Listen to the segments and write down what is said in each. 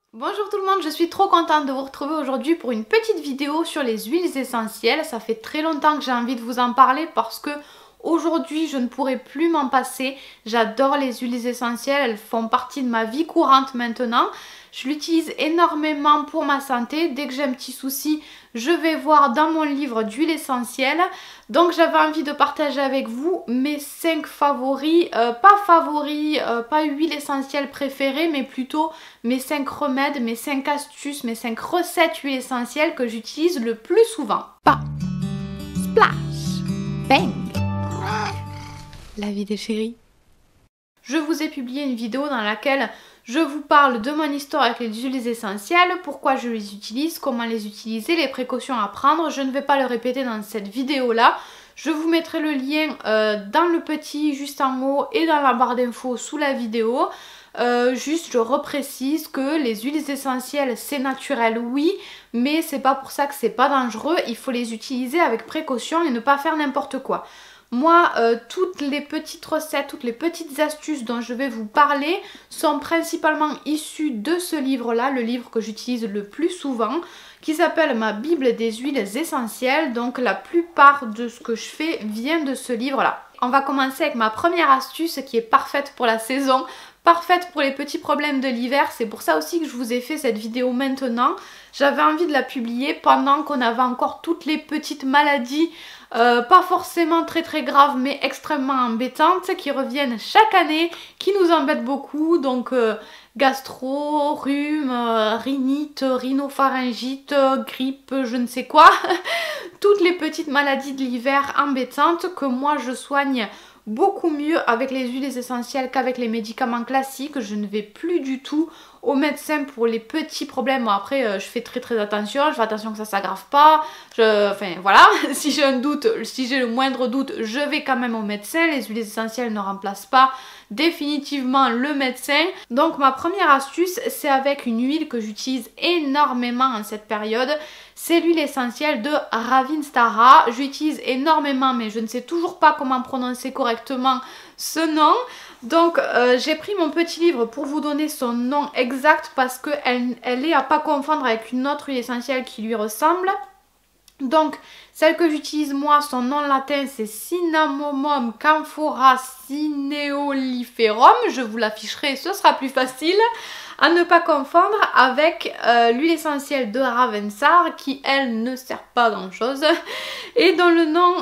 Bonjour tout le monde, je suis trop contente de vous retrouver aujourd'hui pour une petite vidéo sur les huiles essentielles. Ça fait très longtemps que j'ai envie de vous en parler parce que aujourd'hui je ne pourrai plus m'en passer. J'adore les huiles essentielles, elles font partie de ma vie courante maintenant. Je l'utilise énormément pour ma santé. Dès que j'ai un petit souci, je vais voir dans mon livre d'huile essentielle. Donc j'avais envie de partager avec vous mes 5 favoris, pas huiles essentielles préférées, mais plutôt mes 5 remèdes, mes 5 astuces, mes 5 recettes huiles essentielles que j'utilise le plus souvent. Pa, splash, bang, la vie des chéris. Je vous ai publié une vidéo dans laquelle je vous parle de mon histoire avec les huiles essentielles, pourquoi je les utilise, comment les utiliser, les précautions à prendre. Je ne vais pas le répéter dans cette vidéo-là. Je vous mettrai le lien dans le petit juste en haut et dans la barre d'infos sous la vidéo. Juste je reprécise que les huiles essentielles c'est naturel, oui, mais c'est pas pour ça que c'est pas dangereux. Il faut les utiliser avec précaution et ne pas faire n'importe quoi. Moi, toutes les petites recettes, toutes les petites astuces dont je vais vous parler sont principalement issues de ce livre-là, le livre que j'utilise le plus souvent, qui s'appelle ma Bible des huiles essentielles. Donc la plupart de ce que je fais vient de ce livre-là. On va commencer avec ma première astuce qui est parfaite pour la saison, parfaite pour les petits problèmes de l'hiver. C'est pour ça aussi que je vous ai fait cette vidéo maintenant. J'avais envie de la publier pendant qu'on avait encore toutes les petites maladies, pas forcément très graves mais extrêmement embêtantes, qui reviennent chaque année, qui nous embêtent beaucoup. Donc gastro, rhume, rhinite, rhinopharyngite, grippe, je ne sais quoi. Toutes les petites maladies de l'hiver embêtantes que moi je soigne beaucoup mieux avec les huiles essentielles qu'avec les médicaments classiques. Je ne vais plus du tout au médecin pour les petits problèmes. Bon, après je fais très attention, je fais attention que ça s'aggrave pas. Enfin voilà, si j'ai un doute, si j'ai le moindre doute, je vais quand même au médecin. Les huiles essentielles ne remplacent pas définitivement le médecin. Donc ma première astuce, c'est avec une huile que j'utilise énormément en cette période. C'est l'huile essentielle de Ravinstara. J'utilise énormément mais je ne sais toujours pas comment prononcer correctement ce nom. Donc j'ai pris mon petit livre pour vous donner son nom exact parce qu'elle est à pas confondre avec une autre huile essentielle qui lui ressemble. Donc celle que j'utilise moi, son nom latin c'est Cinnamomum camphora cineoliferum. Je vous l'afficherai, ce sera plus facile. À ne pas confondre avec l'huile essentielle de Ravensar qui elle ne sert pas à grand chose et dont le nom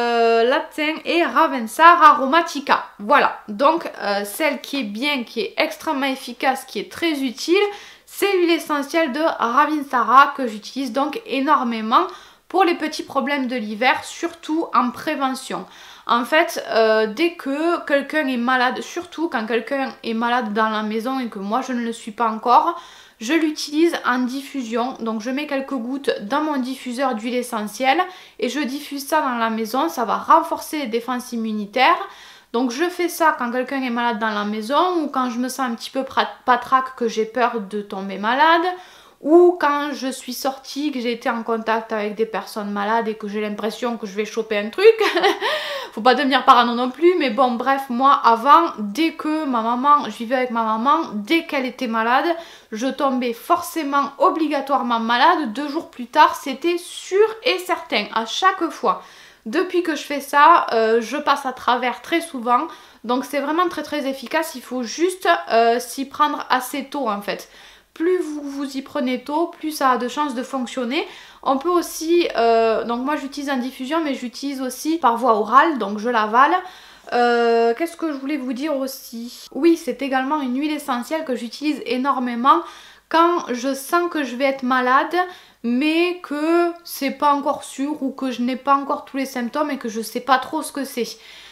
latin est Ravensar aromatica. Voilà, donc celle qui est bien, qui est extrêmement efficace, qui est très utile, c'est l'huile essentielle de Ravinsara que j'utilise donc énormément pour les petits problèmes de l'hiver, surtout en prévention. En fait, dès que quelqu'un est malade, surtout quand quelqu'un est malade dans la maison et que moi je ne le suis pas encore, je l'utilise en diffusion. Donc je mets quelques gouttes dans mon diffuseur d'huile essentielle et je diffuse ça dans la maison. Ça va renforcer les défenses immunitaires. Donc je fais ça quand quelqu'un est malade dans la maison ou quand je me sens un petit peu patraque, que j'ai peur de tomber malade. Ou quand je suis sortie, que j'ai été en contact avec des personnes malades et que j'ai l'impression que je vais choper un truc. Faut pas devenir parano non plus, mais bon bref, moi avant, dès que je vivais avec ma maman, dès qu'elle était malade, je tombais forcément obligatoirement malade. 2 jours plus tard, c'était sûr et certain, à chaque fois. Depuis que je fais ça, je passe à travers très souvent. Donc c'est vraiment très efficace, il faut juste s'y prendre assez tôt en fait. Plus vous vous y prenez tôt, plus ça a de chances de fonctionner. On peut aussi, donc moi j'utilise en diffusion mais j'utilise aussi par voie orale, donc je l'avale. Qu'est-ce que je voulais vous dire aussi? Oui, c'est également une huile essentielle que j'utilise énormément quand je sens que je vais être malade mais que c'est pas encore sûr ou que je n'ai pas encore tous les symptômes et que je sais pas trop ce que c'est.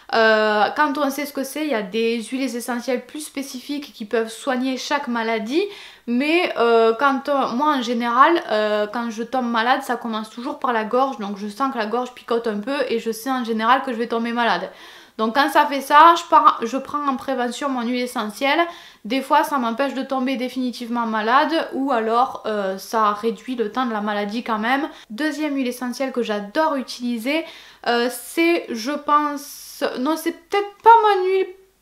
Quand on sait ce que c'est, il y a des huiles essentielles plus spécifiques qui peuvent soigner chaque maladie, mais moi en général, quand je tombe malade, ça commence toujours par la gorge, donc je sens que la gorge picote un peu et je sais en général que je vais tomber malade. Donc quand ça fait ça, je prends en prévention mon huile essentielle. Des fois ça m'empêche de tomber définitivement malade ou alors ça réduit le temps de la maladie quand même. Deuxième huile essentielle que j'adore utiliser, c'est, je pense, non c'est peut-être pas mon huile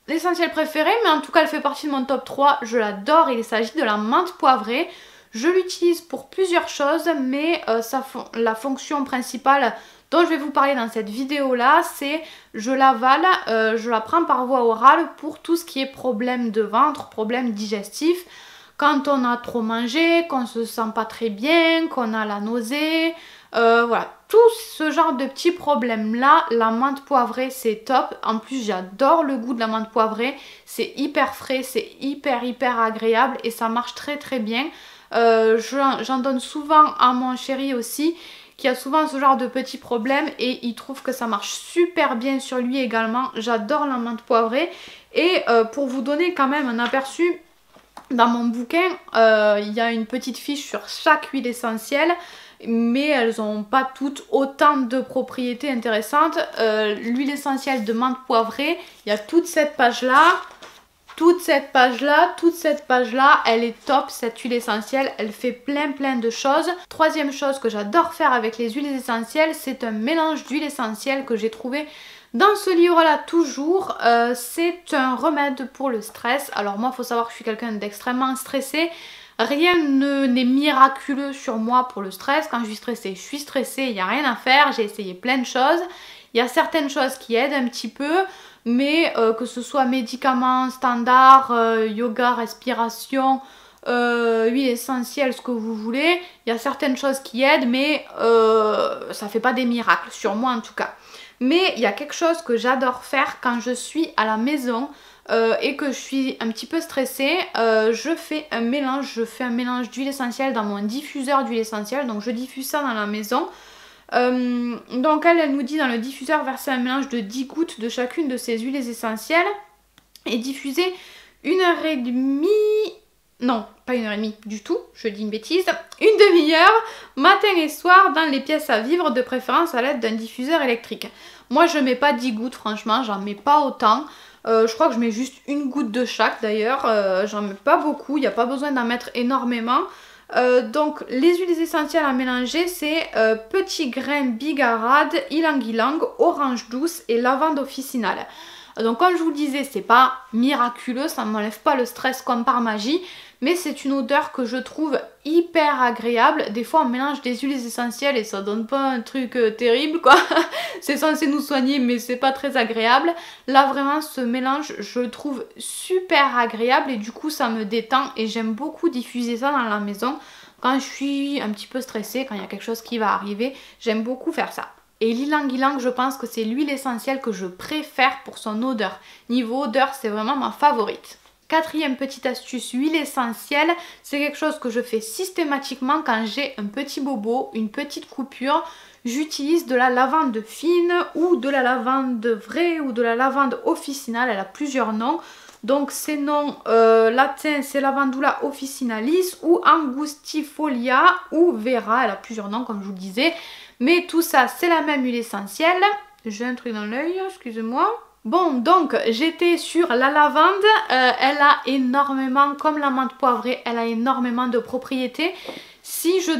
l'essentiel préféré, mais en tout cas elle fait partie de mon top 3, je l'adore, il s'agit de la menthe poivrée. Je l'utilise pour plusieurs choses, mais la fonction principale dont je vais vous parler dans cette vidéo là, c'est je l'avale, je la prends par voie orale pour tout ce qui est problème de ventre, problème digestif. Quand on a trop mangé, qu'on se sent pas très bien, qu'on a la nausée, voilà, tout ce genre de petits problèmes là, la menthe poivrée c'est top. En plus j'adore le goût de la menthe poivrée, c'est hyper frais, c'est hyper agréable et ça marche très bien. J'en donne souvent à mon chéri aussi, qui a souvent ce genre de petits problèmes et il trouve que ça marche super bien sur lui également. J'adore la menthe poivrée et pour vous donner quand même un aperçu, dans mon bouquin, il y a une petite fiche sur chaque huile essentielle, mais elles n'ont pas toutes autant de propriétés intéressantes. L'huile essentielle de menthe poivrée, il y a toute cette page-là. Toute cette page-là, elle est top, cette huile essentielle, elle fait plein de choses. Troisième chose que j'adore faire avec les huiles essentielles, c'est un mélange d'huile essentielle que j'ai trouvé dans ce livre-là toujours. C'est un remède pour le stress. Alors moi, il faut savoir que je suis quelqu'un d'extrêmement stressé. Rien n'est miraculeux sur moi pour le stress. Quand je suis stressée, il n'y a rien à faire. J'ai essayé plein de choses. Il y a certaines choses qui aident un petit peu, mais que ce soit médicaments standards, yoga, respiration, huile essentielle, ce que vous voulez, il y a certaines choses qui aident, mais ça fait pas des miracles, sur moi en tout cas. Mais il y a quelque chose que j'adore faire quand je suis à la maison et que je suis un petit peu stressée. Je fais un mélange d'huile essentielle dans mon diffuseur d'huile essentielle, donc je diffuse ça dans la maison. Donc elle nous dit dans le diffuseur verser un mélange de 10 gouttes de chacune de ces huiles essentielles et diffuser 1h30, non pas 1h30 du tout, je dis une bêtise, une demi-heure matin et soir dans les pièces à vivre, de préférence à l'aide d'un diffuseur électrique. Moi je mets pas 10 gouttes, franchement j'en mets pas autant. Je crois que je mets juste une goutte de chaque d'ailleurs, j'en mets pas beaucoup, il n'y a pas besoin d'en mettre énormément. Donc les huiles essentielles à mélanger, c'est petit grain bigarade, ylang-ylang, orange douce et lavande officinale. Donc comme je vous le disais, c'est pas miraculeux, ça ne m'enlève pas le stress comme par magie, mais c'est une odeur que je trouve hyper agréable. Des fois on mélange des huiles essentielles et ça donne pas un truc terrible quoi. C'est censé nous soigner mais c'est pas très agréable. Là vraiment ce mélange je le trouve super agréable et du coup ça me détend et j'aime beaucoup diffuser ça dans la maison. Quand je suis un petit peu stressée, quand il y a quelque chose qui va arriver, j'aime beaucoup faire ça. Et l'ylang-ylang, je pense que c'est l'huile essentielle que je préfère pour son odeur. Niveau odeur, c'est vraiment ma favorite. Quatrième petite astuce, huile essentielle, c'est quelque chose que je fais systématiquement quand j'ai un petit bobo, une petite coupure. J'utilise de la lavande fine ou de la lavande vraie ou de la lavande officinale, elle a plusieurs noms. Donc ces noms latins, c'est Lavandula officinalis ou Angustifolia ou Vera, elle a plusieurs noms comme je vous le disais. Mais tout ça, c'est la même huile essentielle. J'ai un truc dans l'œil, excusez-moi. Bon, donc j'étais sur la lavande. Elle a énormément, comme la menthe poivrée, elle a énormément de propriétés. Si je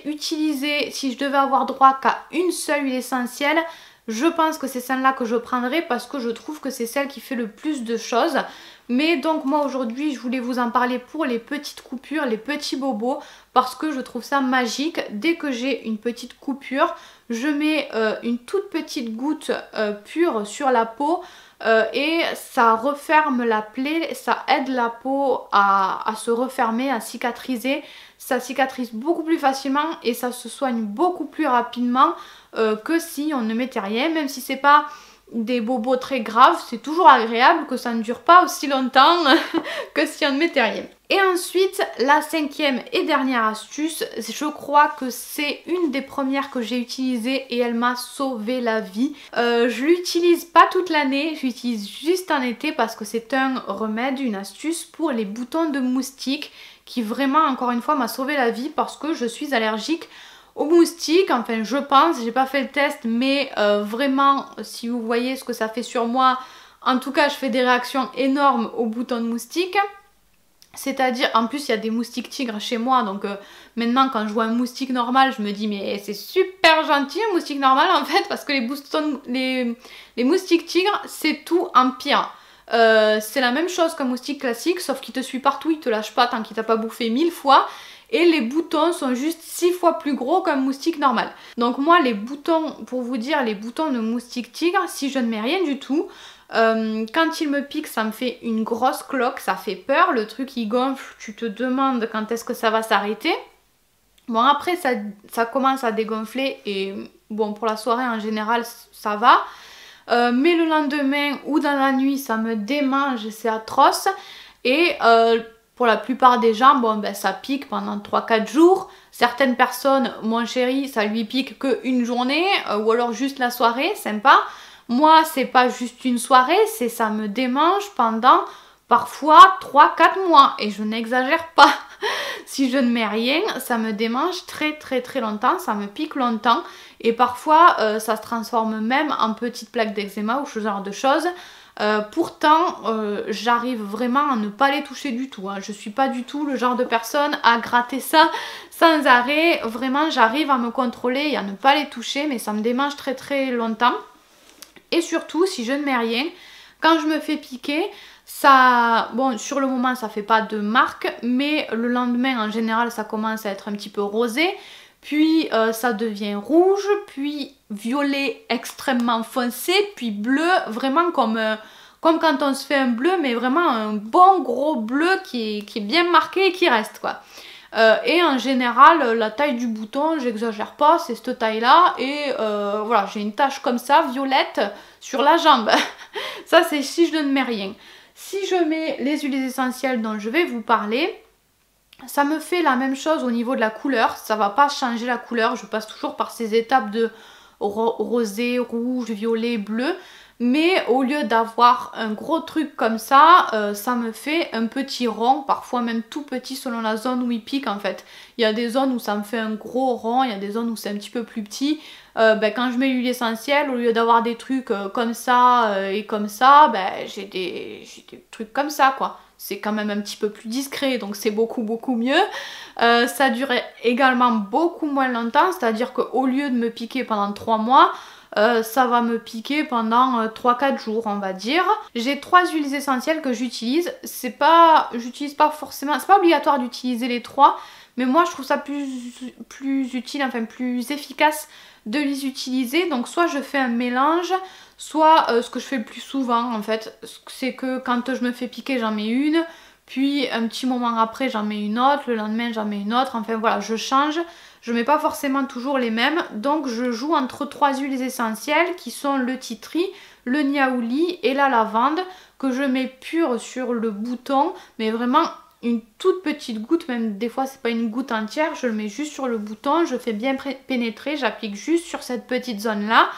devais avoir droit qu'à une seule huile essentielle, je pense que c'est celle-là que je prendrais parce que je trouve que c'est celle qui fait le plus de choses. Mais donc moi aujourd'hui je voulais vous en parler pour les petites coupures, les petits bobos, parce que je trouve ça magique. Dès que j'ai une petite coupure, je mets une toute petite goutte pure sur la peau et ça referme la plaie, ça aide la peau à se refermer, à cicatriser. Ça cicatrise beaucoup plus facilement et ça se soigne beaucoup plus rapidement que si on ne mettait rien, même si c'est pas des bobos très graves, c'est toujours agréable que ça ne dure pas aussi longtemps que si on ne mettait rien. Et ensuite, la cinquième et dernière astuce, je crois que c'est une des premières que j'ai utilisées et elle m'a sauvé la vie. Je l'utilise pas toute l'année, je l'utilise juste en été parce que c'est un remède, une astuce pour les boutons de moustiques qui vraiment, encore une fois, m'a sauvé la vie parce que je suis allergique aux moustiques. Enfin, je pense, j'ai pas fait le test, mais vraiment, si vous voyez ce que ça fait sur moi, en tout cas, je fais des réactions énormes aux boutons de moustiques. C'est-à-dire, en plus il y a des moustiques tigres chez moi, donc maintenant quand je vois un moustique normal, je me dis mais c'est super gentil un moustique normal en fait, parce que les moustiques tigres c'est tout en pire. C'est la même chose qu'un moustique classique, sauf qu'il te suit partout, il te lâche pas tant qu'il t'a pas bouffé 1000 fois. Et les boutons sont juste 6 fois plus gros qu'un moustique normal. Donc moi les boutons, pour vous dire, les boutons de moustique tigre, si je ne mets rien du tout, quand il me pique ça me fait une grosse cloque, ça fait peur, le truc il gonfle, tu te demandes quand est-ce que ça va s'arrêter. Bon après ça commence à dégonfler et bon pour la soirée en général ça va. Mais le lendemain ou dans la nuit ça me démange, c'est atroce. Et pour la plupart des gens, bon ben ça pique pendant 3-4 jours. Certaines personnes, mon chéri, ça lui pique qu'une journée ou alors juste la soirée, sympa. Moi, c'est pas juste une soirée, c'est ça me démange pendant parfois 3-4 mois. Et je n'exagère pas. Si je ne mets rien, ça me démange très longtemps, ça me pique longtemps. Et parfois, ça se transforme même en petites plaques d'eczéma ou ce genre de choses. Pourtant, j'arrive vraiment à ne pas les toucher du tout. Hein. Je suis pas du tout le genre de personne à gratter ça sans arrêt. Vraiment, j'arrive à me contrôler et à ne pas les toucher, mais ça me démange très longtemps. Et surtout, si je ne mets rien, quand je me fais piquer, ça, bon, sur le moment, ça fait pas de marque, mais le lendemain, en général, ça commence à être un petit peu rosé. Puis ça devient rouge, puis violet extrêmement foncé, puis bleu, vraiment comme quand on se fait un bleu, mais vraiment un bon gros bleu qui est bien marqué et qui reste quoi. Et en général, la taille du bouton, j'exagère pas, c'est cette taille-là. Et voilà, j'ai une tache comme ça, violette, sur la jambe. Ça, c'est si je ne mets rien. Si je mets les huiles essentielles dont je vais vous parler, ça me fait la même chose au niveau de la couleur, ça va pas changer la couleur, je passe toujours par ces étapes de rosé, rouge, violet, bleu. Mais au lieu d'avoir un gros truc comme ça, ça me fait un petit rond, parfois même tout petit selon la zone où il pique en fait. Il y a des zones où ça me fait un gros rond, il y a des zones où c'est un petit peu plus petit. Ben, quand je mets l'huile essentielle, au lieu d'avoir des trucs comme ça et comme ça, ben, j'ai des trucs comme ça quoi. C'est quand même un petit peu plus discret, donc c'est beaucoup mieux. Ça dure également beaucoup moins longtemps, c'est-à-dire qu'au lieu de me piquer pendant 3 mois, ça va me piquer pendant 3-4 jours on va dire. J'ai 3 huiles essentielles que j'utilise. J'utilise pas forcément, c'est pas obligatoire d'utiliser les 3, mais moi je trouve ça plus utile, enfin plus efficace de les utiliser. Donc soit je fais un mélange, soit ce que je fais le plus souvent en fait, c'est que quand je me fais piquer j'en mets une, puis un petit moment après j'en mets une autre, le lendemain j'en mets une autre, enfin voilà, je change. Je mets pas forcément toujours les mêmes, donc je joue entre 3 huiles essentielles qui sont le tea tree, le niaouli et la lavande que je mets pure sur le bouton, mais vraiment une toute petite goutte, même des fois c'est pas une goutte entière, je le mets juste sur le bouton, je fais bien pénétrer, j'applique juste sur cette petite zone là.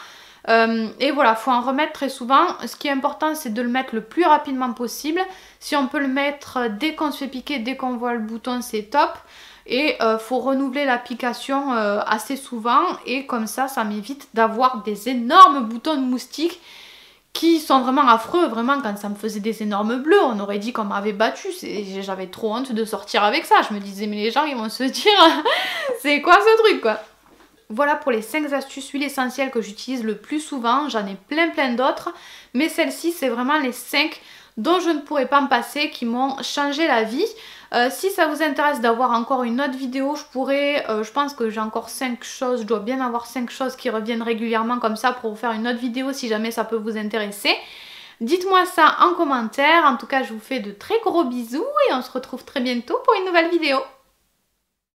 Et voilà, faut en remettre très souvent. Ce qui est important c'est de le mettre le plus rapidement possible. Si on peut le mettre dès qu'on se fait piquer, dès qu'on voit le bouton, c'est top. Et faut renouveler l'application assez souvent et comme ça m'évite d'avoir des énormes boutons de moustiques qui sont vraiment affreux. Vraiment quand ça me faisait des énormes bleus, on aurait dit qu'on m'avait battu. J'avais trop honte de sortir avec ça. Je me disais mais les gens ils vont se dire c'est quoi ce truc quoi. Voilà pour les 5 astuces huiles essentielles que j'utilise le plus souvent. J'en ai plein d'autres, mais celles-ci c'est vraiment les 5 dont je ne pourrais pas me passer, qui m'ont changé la vie. Si ça vous intéresse d'avoir encore une autre vidéo, je pense que j'ai encore 5 choses, je dois bien avoir 5 choses qui reviennent régulièrement comme ça pour vous faire une autre vidéo si jamais ça peut vous intéresser. Dites-moi ça en commentaire, en tout cas je vous fais de très gros bisous et on se retrouve très bientôt pour une nouvelle vidéo.